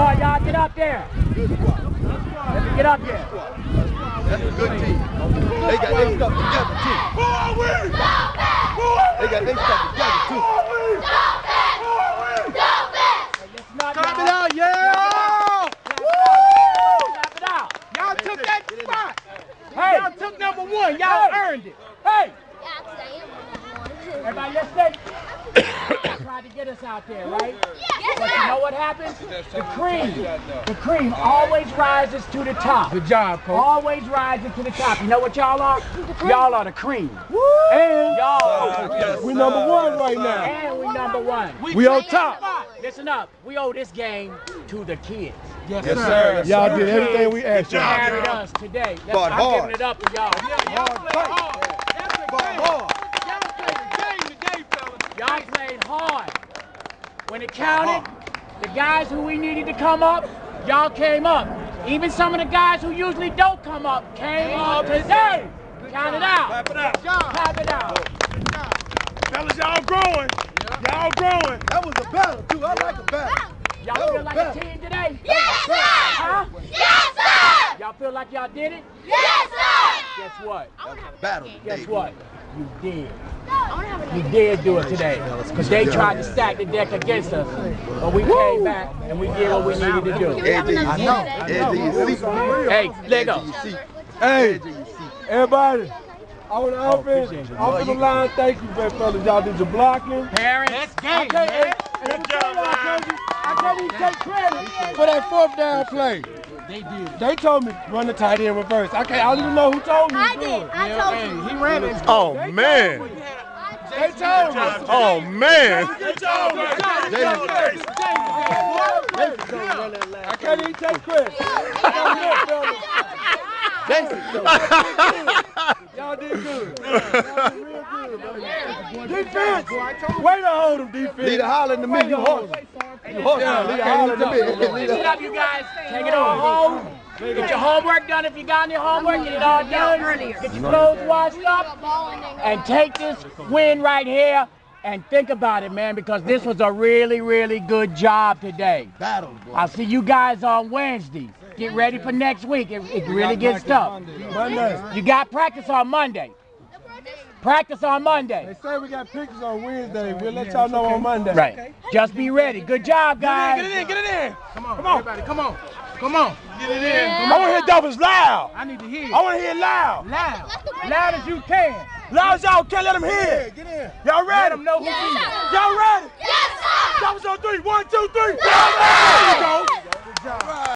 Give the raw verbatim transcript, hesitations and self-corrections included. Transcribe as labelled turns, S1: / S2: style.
S1: on, y'all, get up there. Let me get up here.
S2: That's a good team. They got they stuff together too. They got they stuff together too.
S1: Clap it out,
S3: yeah!
S1: Clap it out.
S3: Y'all took that spot.
S1: Hey.
S3: Y'all took number one. Y'all earned it.
S1: Hey. Everybody listening? Tried to get us out there, right?
S4: Yes,
S1: But you know what happens? The cream, the cream always rises to the top.
S3: Good job, Coach.
S1: Always rises to the top. You know what y'all are? Y'all are the cream.
S3: And
S1: y'all,
S3: we number one right now.
S1: And we number one.
S3: We on top.
S1: Listen up. We owe this game to the kids.
S3: Yes,
S2: Yes,
S3: sir.
S2: sir.
S3: Y'all did everything we asked
S1: You
S3: y'all.
S1: carried us today. That's-
S2: Fought
S1: I'm
S2: hard.
S1: giving it up to y'all.
S3: Y'all played hard. That's a game.
S2: Hard.
S3: Y'all played the game today, fellas.
S1: Y'all played hard. When it counted, the guys who we needed to come up, y'all came up. Even some of the guys who usually don't come up came up today. Count it out.
S3: Clap it out.
S1: Clap it out.
S3: Fellas, y'all growing. Y'all growing.
S2: That was a battle too. I like a battle.
S1: Y'all feel like a team today?
S4: Yes, sir!
S1: Huh?
S4: Yes, sir!
S1: Y'all feel like y'all did it?
S4: Yes, sir!
S1: Guess what?
S2: Battle.
S1: Guess what? You did. You did do it today. Because they tried to stack the deck against us. But we came back and we did what we needed to do.
S2: Edge of your
S4: I know.
S2: seat. Edge of your seat.
S1: Hey, Lego.
S2: Edge of your seat.
S3: Hey,
S2: Edge of your seat.
S3: everybody. I want to offense.
S1: appreciate you.
S3: Off the line, thank you, big fellas. Y'all did your blocking.
S1: Parents.
S3: I can't, and, and let me tell you, I can't, even- I can't even take credit for that fourth down play.
S1: They did.
S3: They told me run the tight end reverse. I can't. I don't even know who told me.
S4: I
S3: to do
S4: did.
S3: it.
S4: I told you.
S3: He ran it.
S5: Oh, man.
S3: They told me.
S5: Oh, man.
S3: Good job, man. I can't even take credit. Y'all did good. Y'all did real good, man. Defense. Way to hold them, defense.
S2: Lead a holler in the middle. You horse. You horse.
S3: Yeah,
S2: Lead a holler in the middle. Lead
S1: Good
S2: a
S1: job, you guys. Take it all home. Get your homework done if you got any homework. Get it all done. Get your clothes washed up. And take this win right here and think about it, man, because this was a really, really good job today.
S2: battle, boy.
S1: I'll see you guys on Wednesday. Get ready for next week. It, it really gets tough.
S3: Monday.
S1: You got practice on Monday. Practice on
S3: They
S1: Monday.
S3: say we got pictures on Wednesday. We'll let y'all know on Monday.
S1: Right. Just be ready. Good job, guys.
S3: Get it in, get it in. Come on, come on. Everybody, come on. Come on. Get it in. I want to hear doubles loud. I need to hear it. I want to hear it loud. Loud. Loud as you can. Loud as y'all can. Let them hear it. Get in. Y'all ready? Let them know who
S4: Yes,
S3: you
S4: sir.
S3: Y'all ready?
S4: Yes, sir!
S3: Doubles on three. One, two, three. There you go. Good job.